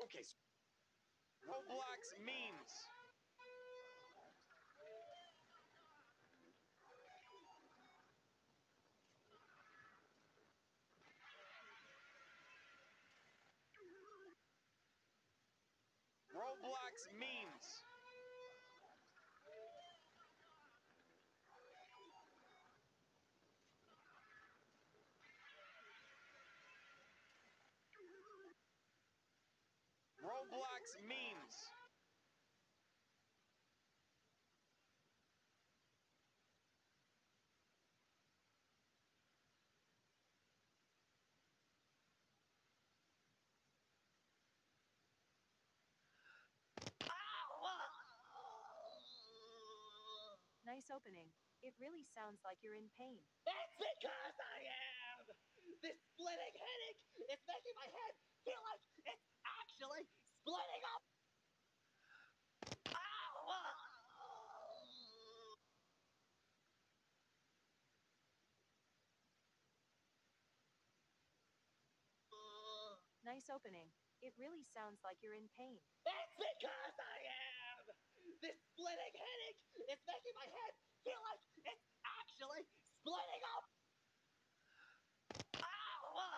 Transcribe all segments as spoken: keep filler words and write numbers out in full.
Okay, so Roblox memes. Roblox memes. Roblox memes. Nice opening. It really sounds like you're in pain. That's because I am! This splitting headache is making my head feel like it's actually splitting up! Ow! Nice opening. It really sounds like you're in pain. That's because I am! This splitting headache is making my head feel like it's actually splitting up! Ow!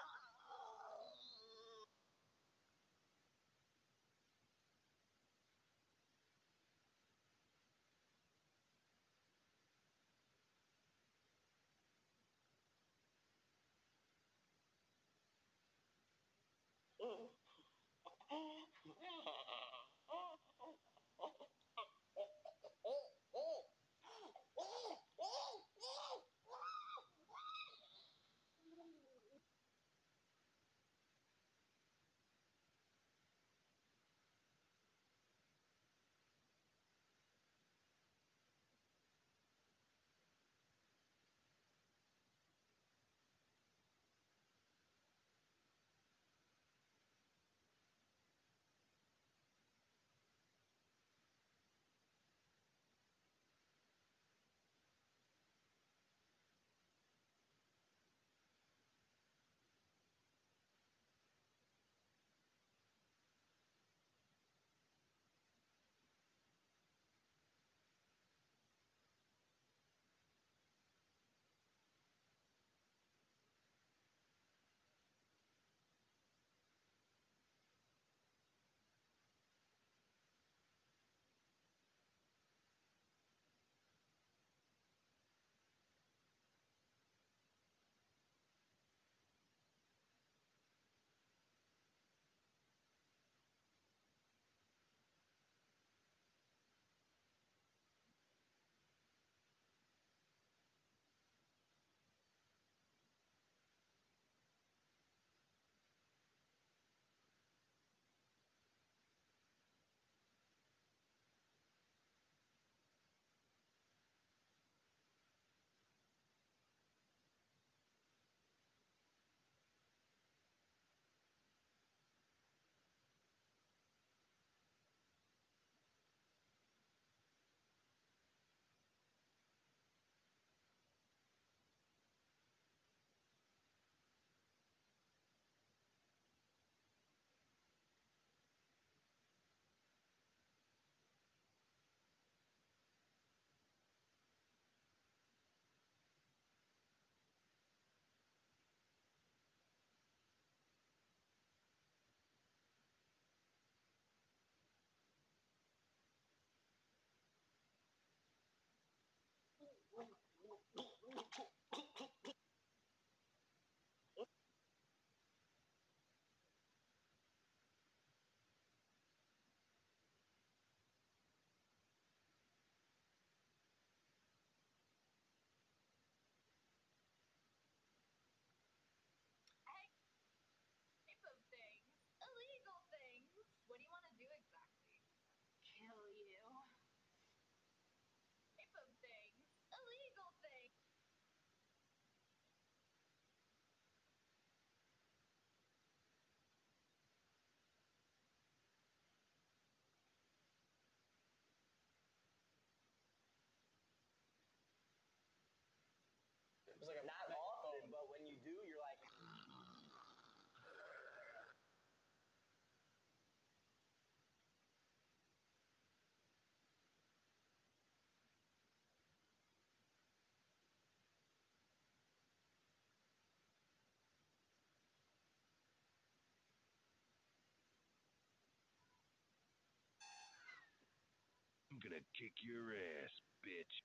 gonna kick your ass, bitch.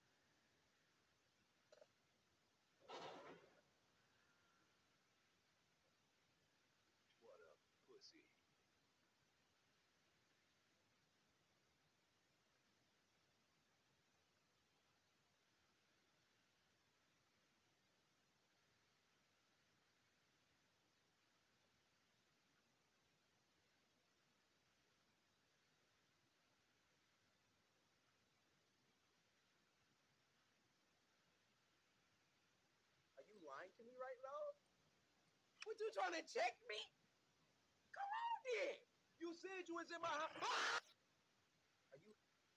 What a pussy. Are you lying to me right now? What you trying to check me? Come on then. You said you was in my house. Are you?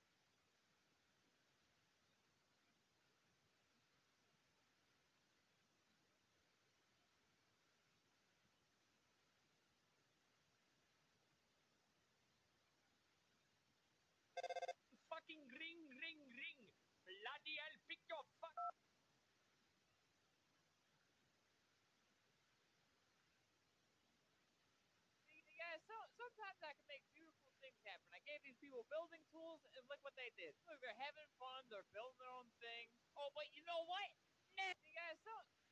Fucking ring, ring, ring. Bloody hell, pick your fuck. Yeah, so sometimes I can make beautiful things happen. I gave these people building tools, and look what they did. Look, they're having fun. They're building their own thing. Oh, but you know what? Nah, yeah, so